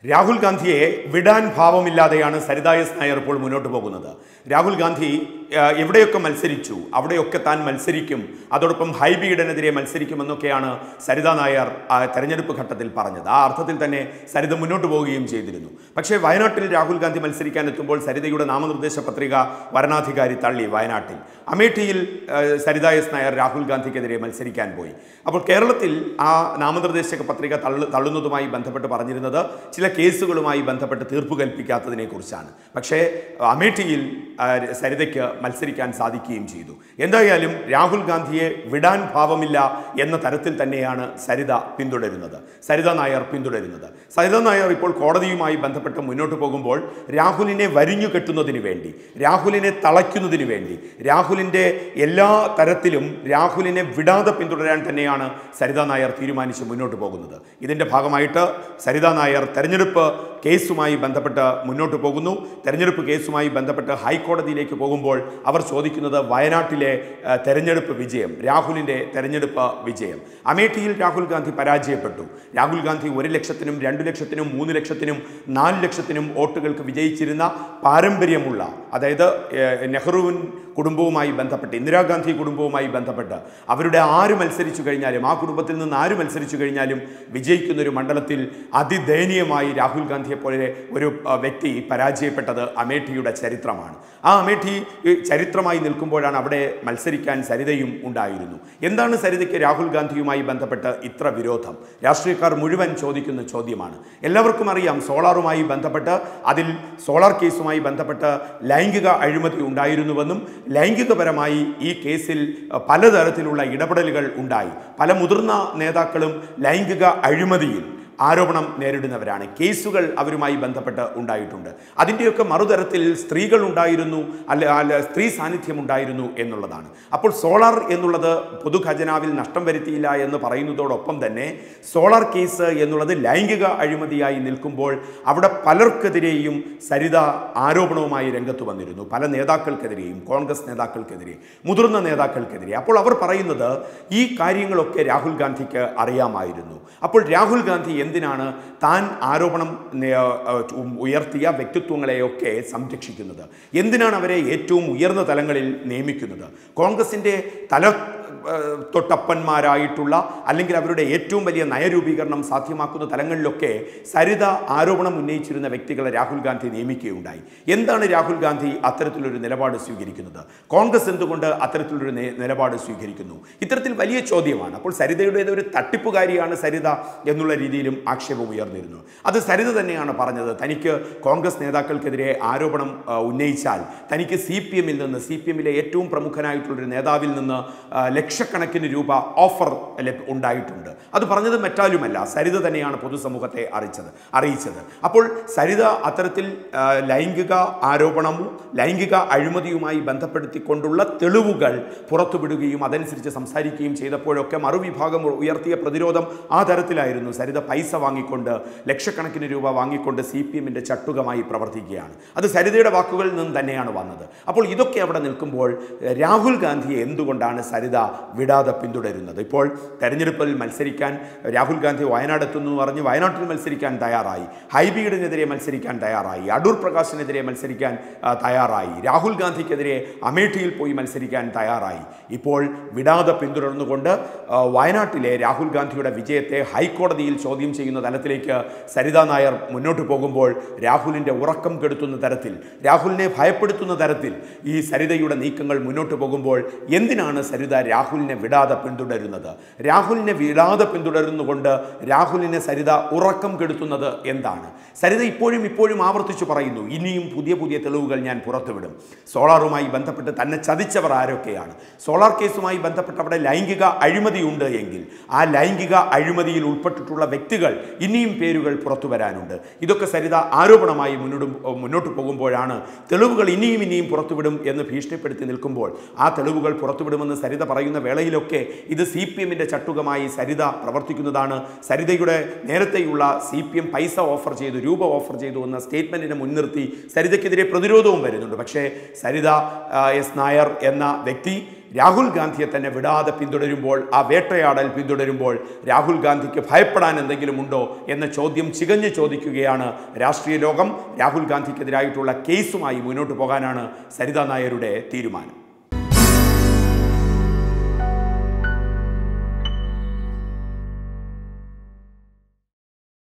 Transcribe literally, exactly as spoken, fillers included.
രാഹുൽ ഗാന്ധിയെ വിടാൻ ഭാവമില്ലാതെയാണ് സരിത എസ് നായർ ഇപ്പോൾ മുന്നോട്ട് പോകുന്നത്. രാഹുൽ ഗാന്ധി എവിടെയൊക്കെ മത്സരിച്ചു അവിടെയൊക്കെ താൻ മത്സരിക്കും, അതോടൊപ്പം ഹൈബിയുടെതിരെ മത്സരിക്കുമെന്നൊക്കെയാണ് സരിത നായർ തെരഞ്ഞെടുപ്പ് ഘട്ടത്തിൽ പറഞ്ഞത്. ആ അർത്ഥത്തിൽ തന്നെ സരിത മുന്നോട്ട് പോവുകയും ചെയ്തിരുന്നു. പക്ഷേ വയനാട്ടിൽ രാഹുൽ ഗാന്ധി മത്സരിക്കാൻ എത്തുമ്പോൾ സരിതയുടെ നാമനിർദ്ദേശ പത്രിക വരണാധികാരി തള്ളി. വയനാട്ടിൽ അമേഠിയിൽ സരിത എസ് നായർ രാഹുൽ ഗാന്ധിക്കെതിരെ മത്സരിക്കാൻ പോയി. അപ്പോൾ കേരളത്തിൽ ആ നാമനിർദ്ദേശ പത്രിക തള്ളു തള്ളുന്നതുമായി ബന്ധപ്പെട്ട് പറഞ്ഞിരുന്നത് ചില കേസുകളുമായി ബന്ധപ്പെട്ട് തീർപ്പ് കൽപ്പിക്കാത്തതിനെ കുറിച്ചാണ്. പക്ഷേ അമേഠിയിൽ സരിതയ്ക്ക് മത്സരിക്കാൻ സാധിക്കുകയും ചെയ്തു. എന്തായാലും രാഹുൽ ഗാന്ധിയെ വിടാൻ ഭാവമില്ല എന്ന തരത്തിൽ തന്നെയാണ് സരിത പിന്തുടരുന്നത് സരിത നായർ പിന്തുടരുന്നത് സരിത നായർ ഇപ്പോൾ കോടതിയുമായി ബന്ധപ്പെട്ട് മുന്നോട്ട് പോകുമ്പോൾ രാഹുലിനെ വരിഞ്ഞു കെട്ടുന്നതിന് വേണ്ടി, രാഹുലിനെ തളയ്ക്കുന്നതിന് വേണ്ടി, രാഹുലിൻ്റെ എല്ലാ തരത്തിലും രാഹുലിനെ വിടാതെ പിന്തുടരാൻ തന്നെയാണ് സരിത നായർ തീരുമാനിച്ച് മുന്നോട്ട് പോകുന്നത്. ഇതിൻ്റെ ഭാഗമായിട്ട് സരിത നായർ തെരഞ്ഞെടുപ്പ് കേസുമായി ബന്ധപ്പെട്ട് മുന്നോട്ട് പോകുന്നു. തെരഞ്ഞെടുപ്പ് കേസുമായി ബന്ധപ്പെട്ട് ഹൈക്കോടതിയിലേക്ക് പോകുമ്പോൾ അവർ ചോദിക്കുന്നത് വയനാട്ടിലെ തെരഞ്ഞെടുപ്പ് വിജയം, രാഹുലിൻ്റെ തെരഞ്ഞെടുപ്പ് വിജയം. അമേഠിയിൽ രാഹുൽ ഗാന്ധി പരാജയപ്പെട്ടു. രാഹുൽ ഗാന്ധി ഒരു ലക്ഷത്തിനും രണ്ട് ലക്ഷത്തിനും മൂന്ന് ലക്ഷത്തിനും നാല് ലക്ഷത്തിനും വോട്ടുകൾക്ക് വിജയിച്ചിരുന്ന പാരമ്പര്യമുള്ള, അതായത് നെഹ്റുവിൻ കുടുംബവുമായി ബന്ധപ്പെട്ട്, ഇന്ദിരാഗാന്ധി കുടുംബവുമായി ബന്ധപ്പെട്ട് അവരുടെ ആര് മത്സരിച്ചു കഴിഞ്ഞാലും, ആ കുടുംബത്തിൽ നിന്ന് ആര് മത്സരിച്ചു കഴിഞ്ഞാലും വിജയിക്കുന്ന ഒരു മണ്ഡലത്തിൽ അതിദയനീയമായി രാഹുൽ ഗാന്ധിയെ പോലെ ഒരു വ്യക്തി പരാജയപ്പെട്ടത് അമേഠിയുടെ ചരിത്രമാണ്. ആ അമേഠി ചരിത്രമായി നിൽക്കുമ്പോഴാണ് അവിടെ മത്സരിക്കാൻ സരിതയും ഉണ്ടായിരുന്നു. എന്താണ് സരിതയ്ക്ക് രാഹുൽ ഗാന്ധിയുമായി ബന്ധപ്പെട്ട് ഇത്ര വിരോധം? രാഷ്ട്രീയക്കാർ മുഴുവൻ ചോദിക്കുന്ന ചോദ്യമാണ്. എല്ലാവർക്കും അറിയാം, സോളാറുമായി ബന്ധപ്പെട്ട്, അതിൽ സോളാർ കേസുമായി ബന്ധപ്പെട്ട് ലൈംഗിക അഴിമതി ഉണ്ടായിരുന്നുവെന്നും ലൈംഗികപരമായി ഈ കേസിൽ പലതരത്തിലുള്ള ഇടപെടലുകൾ ഉണ്ടായി. പല മുതിർന്ന നേതാക്കളും ലൈംഗിക അഴിമതിയിൽ ആരോപണം നേരിടുന്നവരാണ്. കേസുകൾ അവരുമായി ബന്ധപ്പെട്ട് ഉണ്ടായിട്ടുണ്ട്. അതിൻ്റെയൊക്കെ മറുതരത്തിൽ സ്ത്രീകൾ ഉണ്ടായിരുന്നു, അല്ല അല്ല സ്ത്രീ സാന്നിധ്യം ഉണ്ടായിരുന്നു എന്നുള്ളതാണ്. അപ്പോൾ സോളാർ എന്നുള്ളത് പൊതുഖജനാവിൽ നഷ്ടം വരുത്തിയില്ല എന്ന് പറയുന്നതോടൊപ്പം തന്നെ സോളാർ കേസ് എന്നുള്ളത് ലൈംഗിക അഴിമതിയായി നിൽക്കുമ്പോൾ അവിടെ പലർക്കെതിരെയും സരിത ആരോപണവുമായി രംഗത്ത് വന്നിരുന്നു. പല നേതാക്കൾക്കെതിരെയും, കോൺഗ്രസ് നേതാക്കൾക്കെതിരെ, മുതിർന്ന നേതാക്കൾക്കെതിരെ. അപ്പോൾ അവർ പറയുന്നത് ഈ കാര്യങ്ങളൊക്കെ രാഹുൽ ഗാന്ധിക്ക് അറിയാമായിരുന്നു. അപ്പോൾ രാഹുൽ ഗാന്ധി എന്തിനാണ് താൻ ആരോപണം ഉയർത്തിയ വ്യക്തിത്വങ്ങളെയൊക്കെ സംരക്ഷിക്കുന്നത്? എന്തിനാണ് അവരെ ഏറ്റവും ഉയർന്ന തലങ്ങളിൽ നിയമിക്കുന്നത്? കോൺഗ്രസിൻ്റെ തല തൊട്ടപ്പന്മാരായിട്ടുള്ള, അല്ലെങ്കിൽ അവരുടെ ഏറ്റവും വലിയ നയരൂപീകരണം സാധ്യമാക്കുന്ന തലങ്ങളിലൊക്കെ സരിത ആരോപണം ഉന്നയിച്ചിരുന്ന വ്യക്തികളെ രാഹുൽ ഗാന്ധി നിയമിക്കുകയുണ്ടായി. എന്താണ് രാഹുൽ ഗാന്ധി അത്തരത്തിലൊരു നിലപാട് സ്വീകരിക്കുന്നത്? കോൺഗ്രസ് എന്തുകൊണ്ട് അത്തരത്തിലൊരു നിലപാട് സ്വീകരിക്കുന്നു? ഇത്തരത്തിൽ വലിയ ചോദ്യമാണ്. അപ്പോൾ സരിതയുടേത് ഒരു തട്ടിപ്പുകാരിയാണ് സരിത എന്നുള്ള രീതിയിലും ആക്ഷേപം ഉയർന്നിരുന്നു. അത് സരിത തന്നെയാണ് പറഞ്ഞത്. തനിക്ക് കോൺഗ്രസ് നേതാക്കൾക്കെതിരെ ആരോപണം ഉന്നയിച്ചാൽ തനിക്ക് സി പി എമ്മിൽ നിന്ന്, സി പി എമ്മിലെ ഏറ്റവും പ്രമുഖനായിട്ടുള്ളൊരു നേതാവിൽ നിന്ന് ലക്ഷക്കണക്കിന് രൂപ ഓഫർ ഉണ്ടായിട്ടുണ്ട്. അത് പറഞ്ഞത് മറ്റാരുമല്ല, സരിത തന്നെയാണ് പൊതുസമൂഹത്തെ അറിയിച്ചത് അറിയിച്ചത് അപ്പോൾ സരിത അത്തരത്തിൽ ലൈംഗിക ആരോപണവും ലൈംഗിക അഴിമതിയുമായി ബന്ധപ്പെടുത്തിക്കൊണ്ടുള്ള തെളിവുകൾ പുറത്തുവിടുകയും അതനുസരിച്ച് സംസാരിക്കുകയും ചെയ്തപ്പോഴൊക്കെ മറുവിഭാഗം ഉയർത്തിയ പ്രതിരോധം ആ തരത്തിലായിരുന്നു. സരിത പൈസ വാങ്ങിക്കൊണ്ട്, ലക്ഷക്കണക്കിന് രൂപ വാങ്ങിക്കൊണ്ട് സി പി എമ്മിൻ്റെ ചട്ടുകമായി പ്രവർത്തിക്കുകയാണ്. അത് സരിതയുടെ വാക്കുകളിൽ നിന്ന് തന്നെയാണ് വന്നത്. അപ്പോൾ ഇതൊക്കെ അവിടെ നിൽക്കുമ്പോൾ രാഹുൽ ഗാന്ധിയെ എന്തുകൊണ്ടാണ് സരിത വിടാതെ പിന്തുടരുന്നത്? ഇപ്പോൾ തെരഞ്ഞെടുപ്പിൽ മത്സരിക്കാൻ രാഹുൽ ഗാന്ധി വയനാട് എത്തുന്നു പറഞ്ഞ് വയനാട്ടിൽ മത്സരിക്കാൻ തയ്യാറായി, ഹൈബിയുടെതിരെ മത്സരിക്കാൻ തയ്യാറായി, അടൂർ പ്രകാശിനെതിരെ മത്സരിക്കാൻ തയ്യാറായി, രാഹുൽ ഗാന്ധിക്കെതിരെ അമേഠിയിൽ പോയി മത്സരിക്കാൻ തയ്യാറായി. ഇപ്പോൾ വിടാതെ പിന്തുടർന്നുകൊണ്ട് വയനാട്ടിലെ രാഹുൽ ഗാന്ധിയുടെ വിജയത്തെ ഹൈക്കോടതിയിൽ ചോദ്യം ചെയ്യുന്ന തലത്തിലേക്ക് സരിത നായർ മുന്നോട്ട് പോകുമ്പോൾ രാഹുലിൻ്റെ ഉറക്കം കെടുത്തുന്ന തരത്തിൽ, രാഹുലിനെ ഭയപ്പെടുത്തുന്ന തരത്തിൽ ഈ സരിതയുടെ നീക്കങ്ങൾ മുന്നോട്ട് പോകുമ്പോൾ എന്തിനാണ് സരിത രാഹുലിനെ വിടാതെ പിന്തുടരുന്നത്? രാഹുലിനെ വിടാതെ പിന്തുടരുന്നുകൊണ്ട് രാഹുലിനെ സരിത ഉറക്കം കെടുത്തുന്നത് എന്താണ്? സരിത ഇപ്പോഴും ഇപ്പോഴും ആവർത്തിച്ചു പറയുന്നു, ഇനിയും പുതിയ പുതിയ തെളിവുകൾ ഞാൻ പുറത്തുവിടും. സോളാറുമായി ബന്ധപ്പെട്ട് തന്നെ ചതിച്ചവർ ആരൊക്കെയാണ്? സോളാർ കേസുമായി ബന്ധപ്പെട്ട് അവിടെ ലൈംഗിക അഴിമതി ഉണ്ട് എങ്കിൽ ആ ലൈംഗിക അഴിമതിയിൽ ഉൾപ്പെട്ടിട്ടുള്ള വ്യക്തികൾ ഇനിയും പേരുകൾ പുറത്തു വരാനുണ്ട്. ഇതൊക്കെ സരിത ആരോപണമായി മുന്നോട്ട് മുന്നോട്ട് പോകുമ്പോഴാണ് തെളിവുകൾ ഇനിയും ഇനിയും പുറത്തുവിടും എന്ന് ഭീഷണിപ്പെടുത്തി നിൽക്കുമ്പോൾ ആ തെളിവുകൾ പുറത്തുവിടുമെന്ന് സരിത പറയുന്ന വേളയിലൊക്കെ ഇത് സി പി എമ്മിൻ്റെ ചട്ടുകമായി സരിത പ്രവർത്തിക്കുന്നതാണ്. സരിതയുടെ നേരത്തെയുള്ള സി പി എം പൈസ ഓഫർ ചെയ്തു, രൂപ ഓഫർ ചെയ്തു എന്ന സ്റ്റേറ്റ്മെൻറ്റിനെ മുൻനിർത്തി സരിതയ്ക്കെതിരെ പ്രതിരോധവും വരുന്നുണ്ട്. പക്ഷേ സരിത എസ് നായർ എന്ന വ്യക്തി രാഹുൽ ഗാന്ധിയെ തന്നെ വിടാതെ പിന്തുടരുമ്പോൾ, ആ വേട്ടയാടൽ പിന്തുടരുമ്പോൾ രാഹുൽ ഗാന്ധിക്ക് ഭയപ്പെടാൻ എന്തെങ്കിലും ഉണ്ടോ എന്ന ചോദ്യം ചികഞ്ഞു ചോദിക്കുകയാണ് രാഷ്ട്രീയ ലോകം. രാഹുൽ ഗാന്ധിക്കെതിരായിട്ടുള്ള കേസുമായി മുന്നോട്ട് പോകാനാണ് സരിതാ നായരുടെ തീരുമാനം.